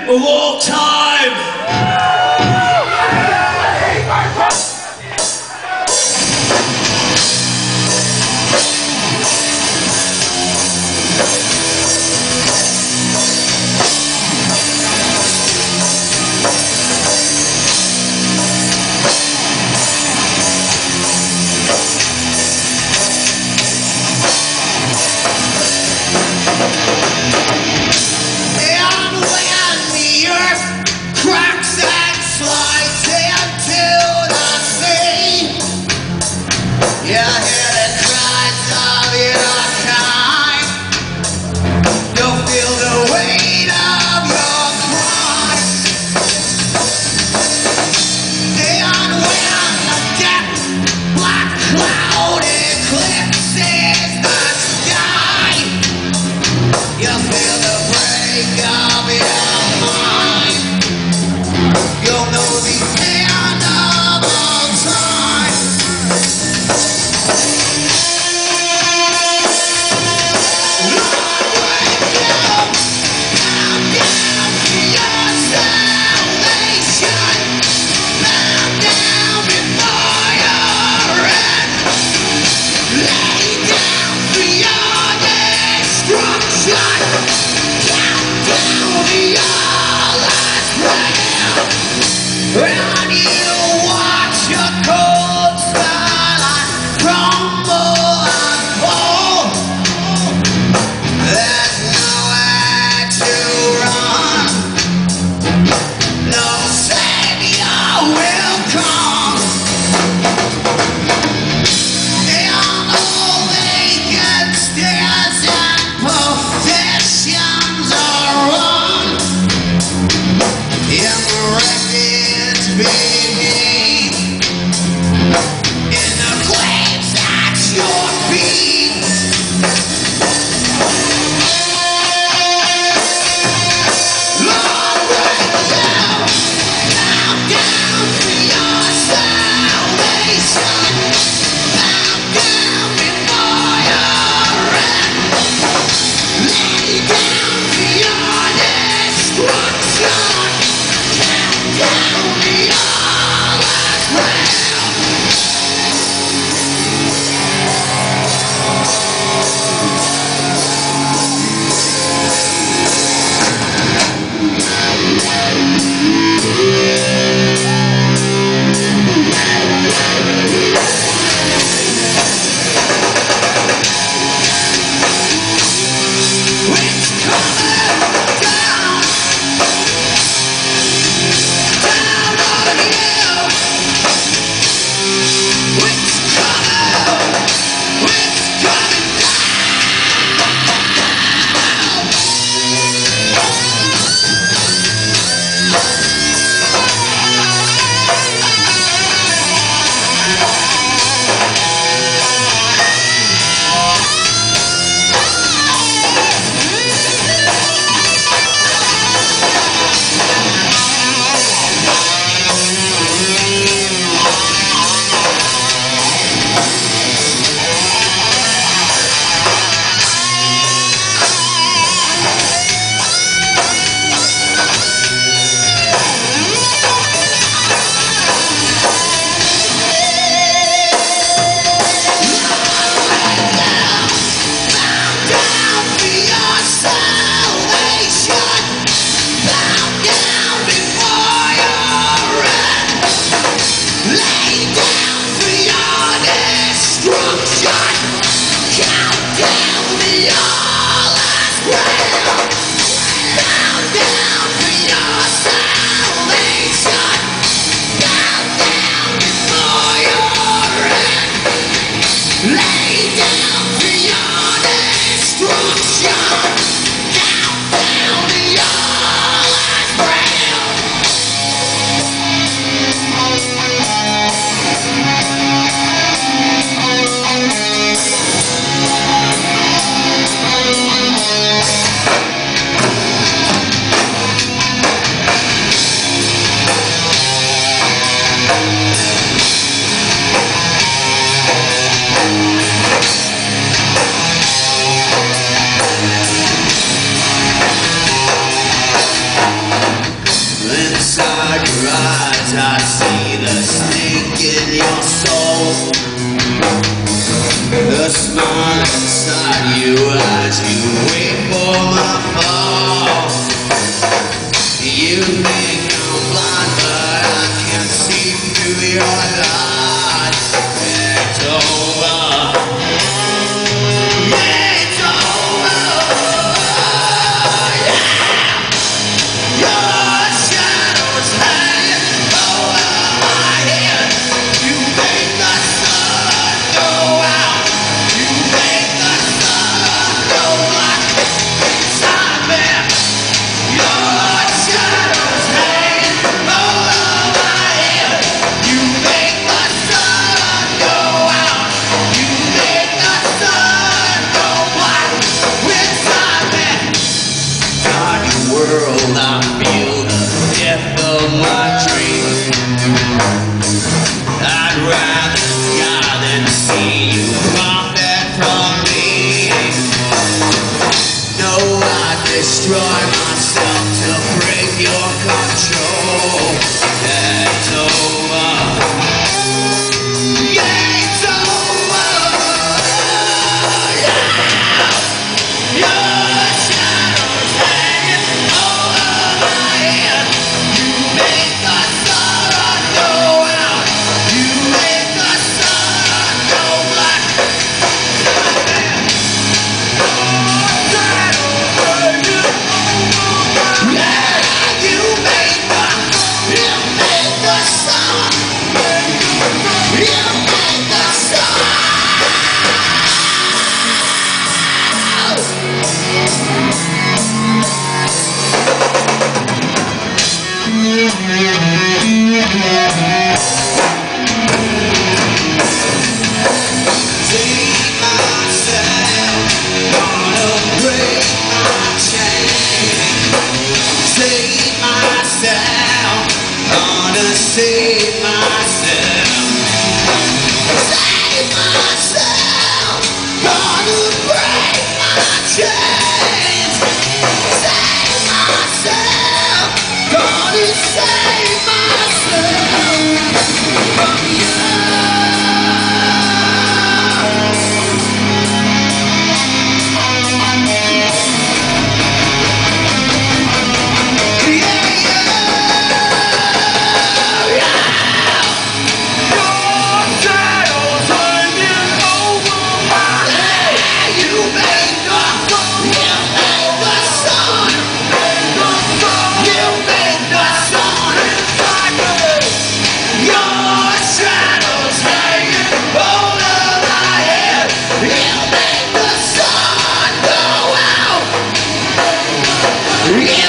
of all time. you as you wait for my fall. You think I'm blind, but I can see through your lies. It's over. Yeah, it's over. Yeah. Your shadows hanging over my head. You make the sun go out. You make the sun go black inside me. Your shadows hanging over my head. You make the sun go out. You make the sun go black inside me. Dark world, I feel the death of my dreams. I'd rather die than see you parted from me. No, I'd destroy myself to break your control. It's over. Yeah, it's over. Yeah. Your shadows hanging over my head. You make the sun go out. You make the sun go black. Yeah, you make the sun. You make the Save myself, gonna break my chain. Save myself, gonna save myself. Save myself, gonna break my chains. Save myself, gonna save myself from you. Yeah.